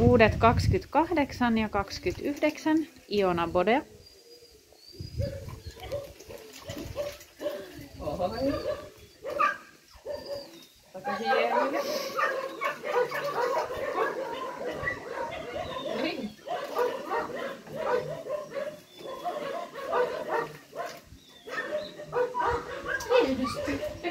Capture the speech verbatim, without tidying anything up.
uudet kaksikymmentäkahdeksan ja kaksikymmentäyhdeksän Iona Bode. Oi. Aika hienoja. Niin. Tietysti.